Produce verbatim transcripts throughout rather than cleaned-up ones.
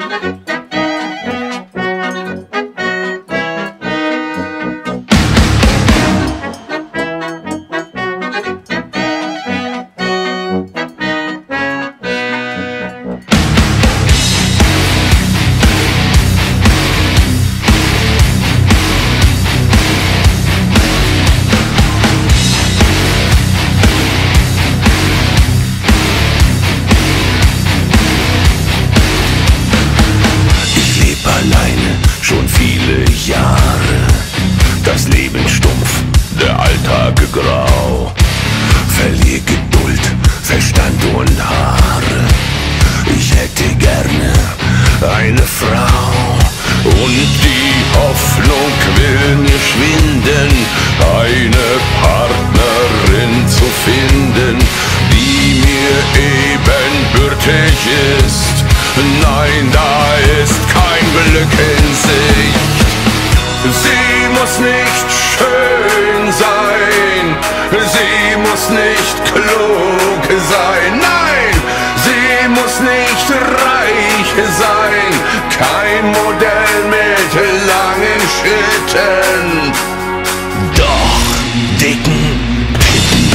Alleine schon viele Jahre, das Leben stumpf, der Alltag grau. Verlier Geduld, Verstand und Haare. Ich hätte gerne eine Frau und die Hoffnung will mir schwinden, eine Partnerin zu finden, die mir ebenbürtig ist. Nein, da ist kein Glück in Sicht. Sie muss nicht schön sein, sie muss nicht klug sein, nein, sie muss nicht reich sein, kein Modell mit langen Schritten, doch dicken Titten.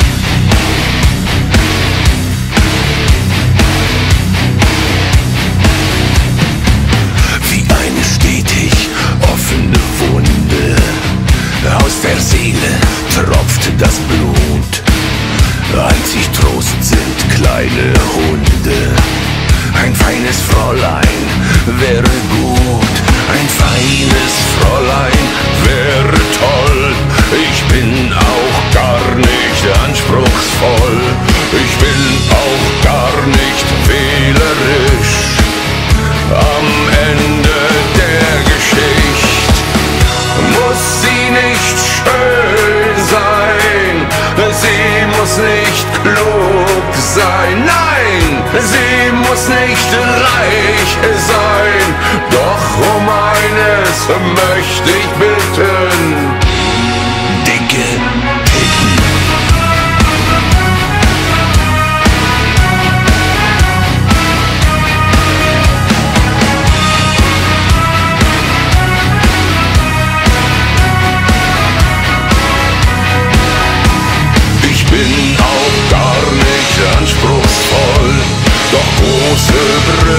Aus der Seele tropft das Blut, einzig Trost sind kleine Hunde. Ein feines Fräulein wäre gut, ein feines Fräulein wäre toll. Ich bin auch gar nicht anspruchsvoll, ich bin auch gar nicht wählerisch. Am Ende der Geschichte muss sie nicht schön sein, sie muss nicht klug sein, nein, sie muss nicht reich sein, doch um eines möchte ich bitten, dicke Titten. Bin auch gar nicht anspruchsvoll, doch große Brüste